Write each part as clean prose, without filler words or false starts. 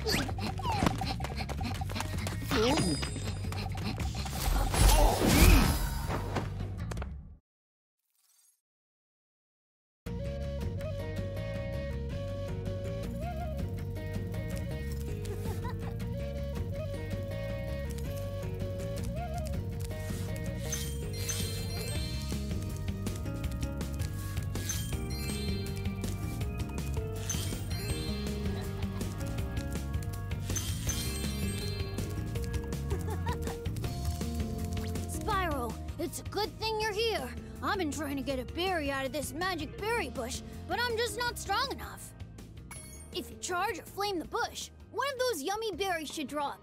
It's a good thing you're here. I've been trying to get a berry out of this magic berry bush, but I'm just not strong enough. If you charge or flame the bush, one of those yummy berries should drop.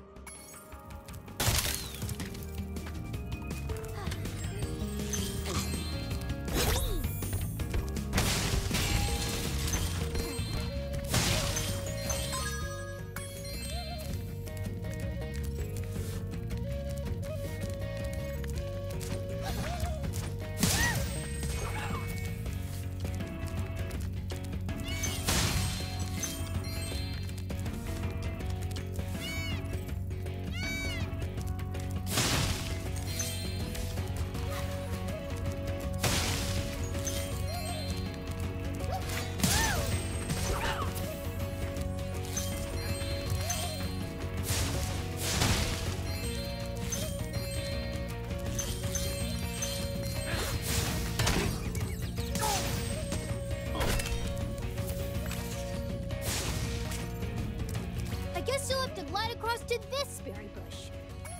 Guess you'll have to glide across to this berry bush.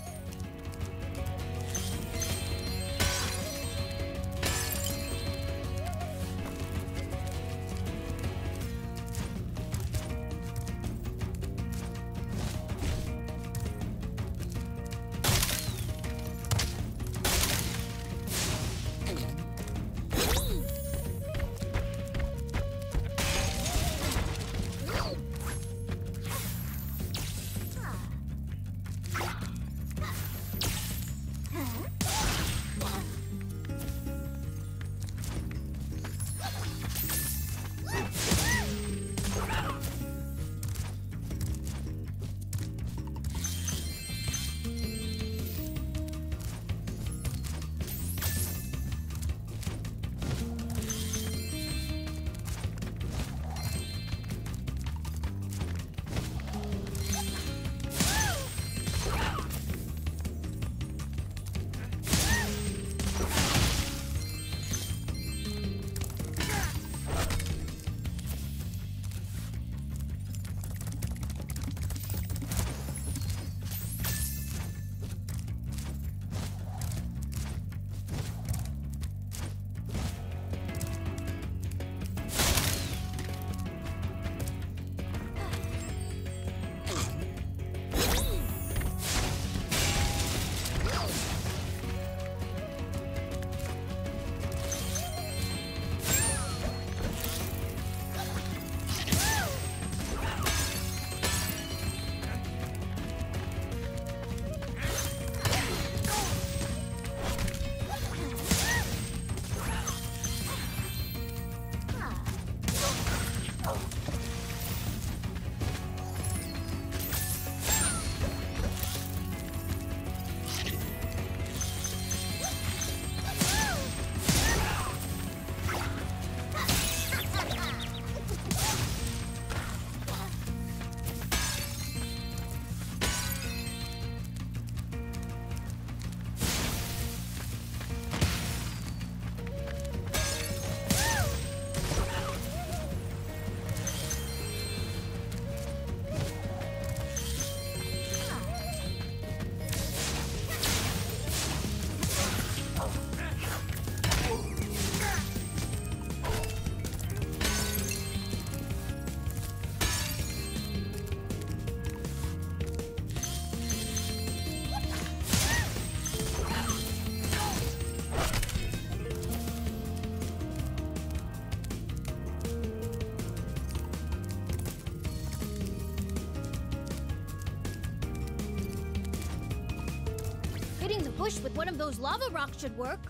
Hitting the bush with one of those lava rocks should work.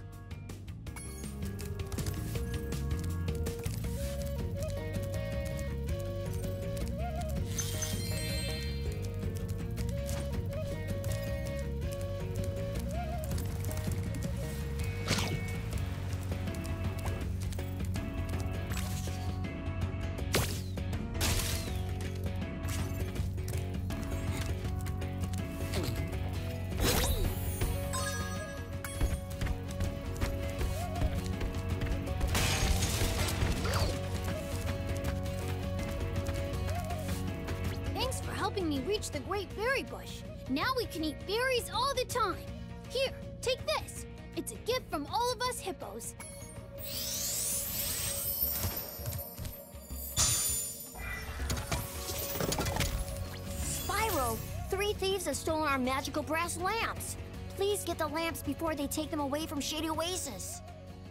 helping me reach the Great Berry Bush. Now we can eat berries all the time. Here, take this. It's a gift from all of us hippos. Spyro, 3 thieves have stolen our magical brass lamps. Please get the lamps before they take them away from Shady Oasis.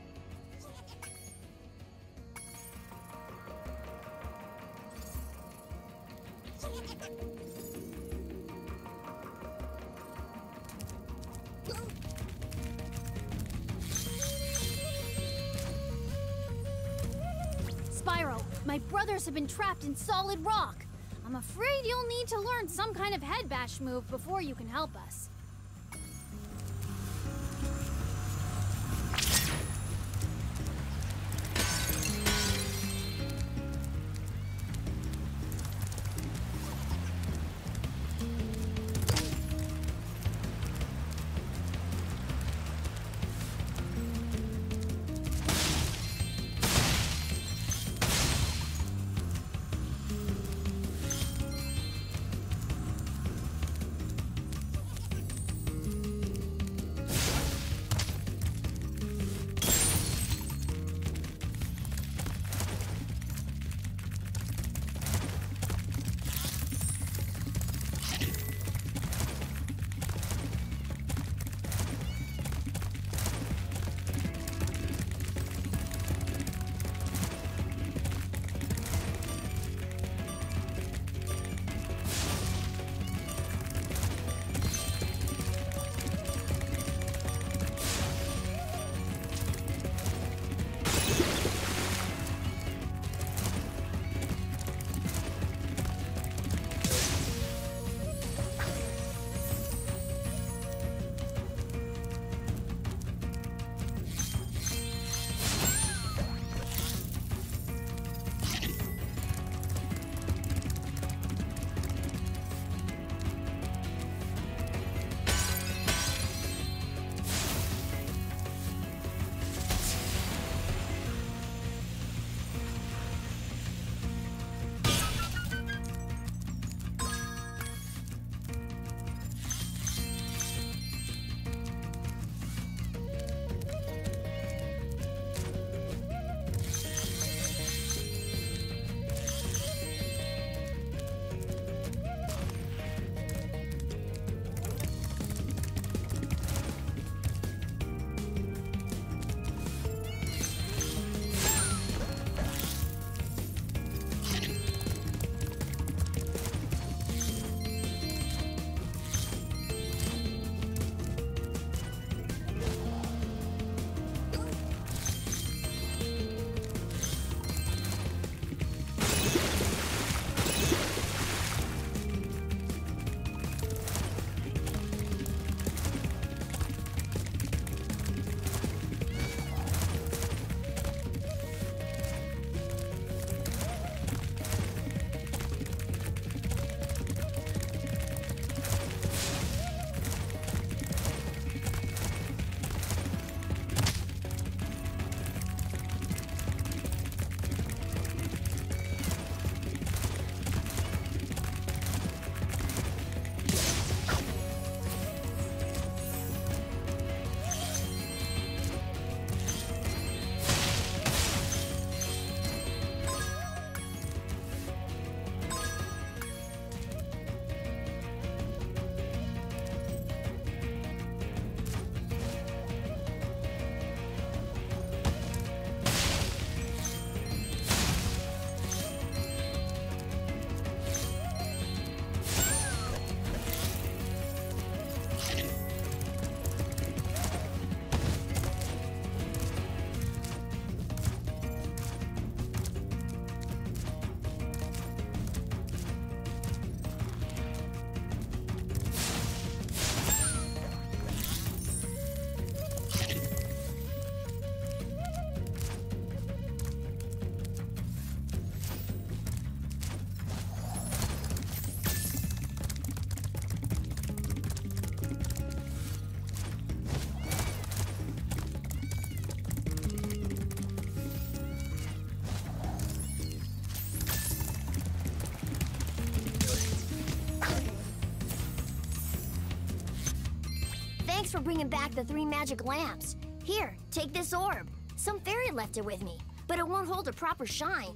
Spyro, my brothers have been trapped in solid rock. I'm afraid you'll need to learn some kind of head bash move before you can help us. Thanks for bringing back the 3 magic lamps. Here, take this orb. Some fairy left it with me, but it won't hold a proper shine.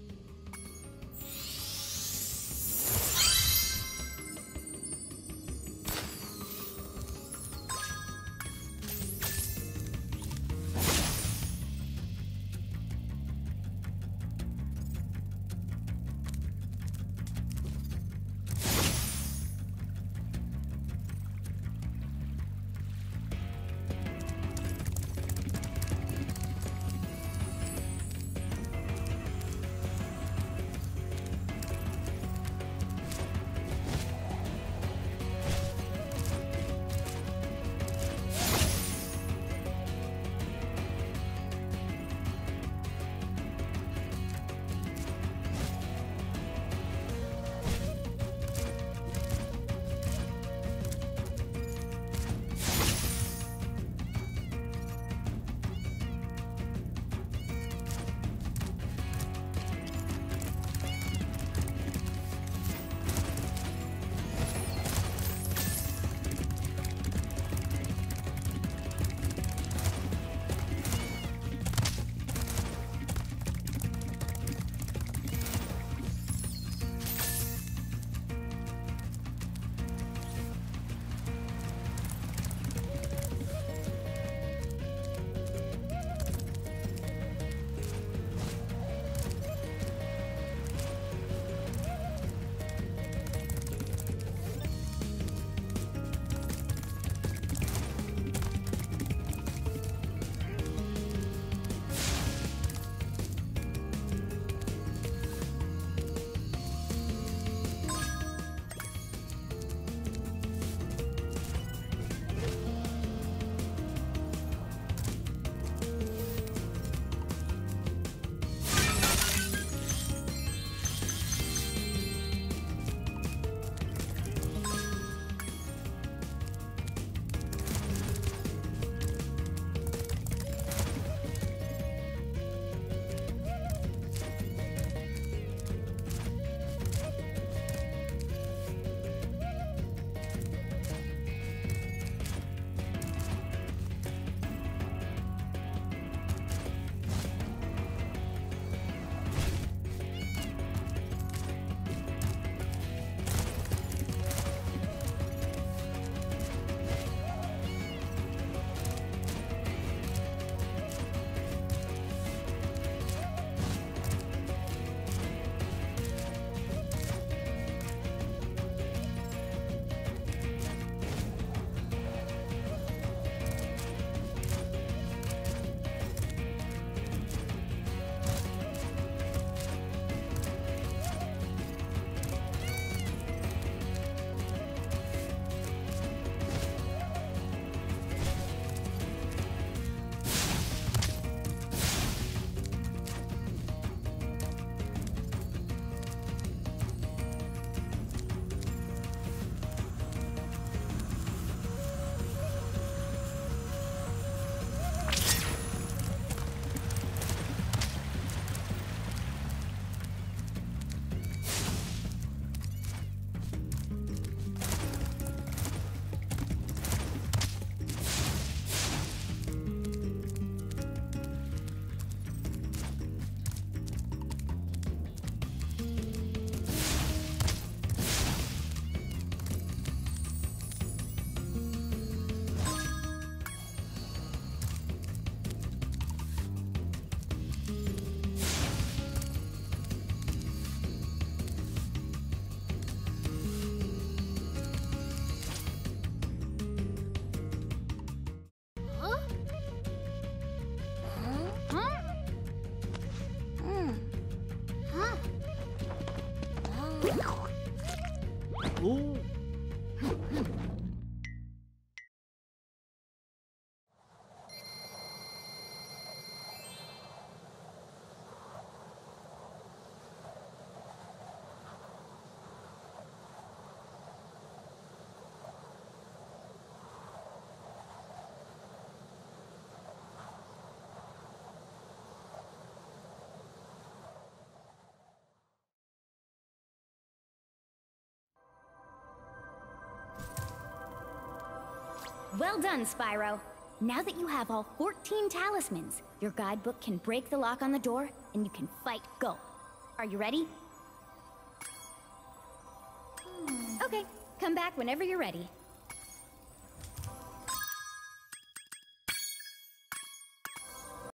Well done, Spyro. Now that you have all 14 talismans, your guidebook can break the lock on the door, and you can fight Gulp. Are you ready? Okay, come back whenever you're ready.